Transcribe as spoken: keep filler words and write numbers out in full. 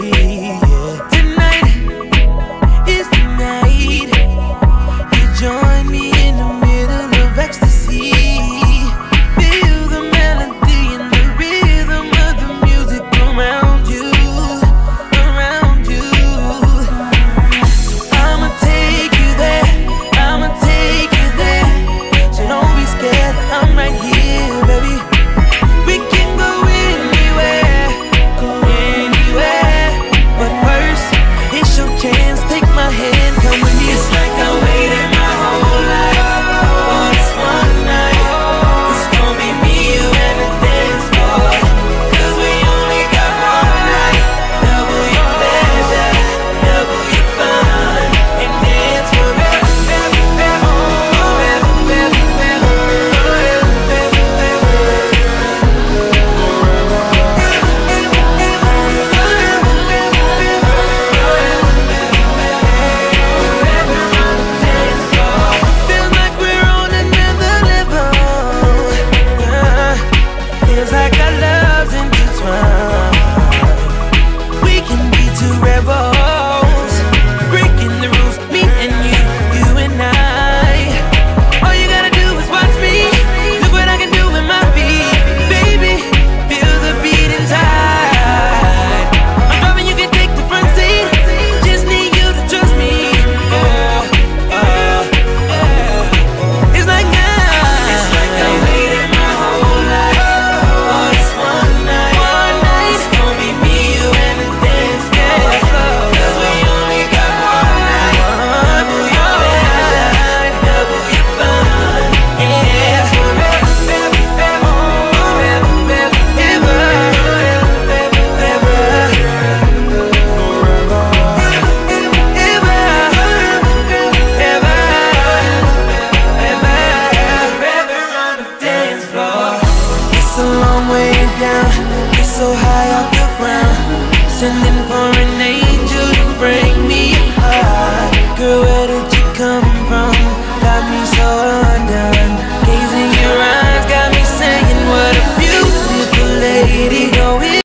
Yeah. Tonight is the night. You join me in the middle of ecstasy. Feel the melody and the rhythm of the music around you, around you. I'ma take you there, I'ma take you there. So don't be scared, I'm right here, baby. We can go anywhere, go anywhere. But first, it's your chance, take my hand, come with me. It's like I waited my whole life for this one night. It's gonna be me, you, and the dance floor. Cause we only got one night. Double your pleasure, double your fun, and dance forever, forever, forever, forever, forever, feels like we're on another level. Yeah. Feels like our love's intertwined. We can be two rebels, breaking the rules, me and you, you and I. All you gotta do is watch me. Look what I can do with my feet, baby. Feel the beat inside. I'm driving, you can take the front seat. Just need you to trust me. Yeah, uh, yeah. It's like I, it's like I waited my whole life for this one night. One night. It's gonna be me, you, and the dance floor. Cause we only got one night. Double your pleasure, double your fun. Yeah, forever, forever, forever, forever, it's a long way down, it's so high off the ground. Sending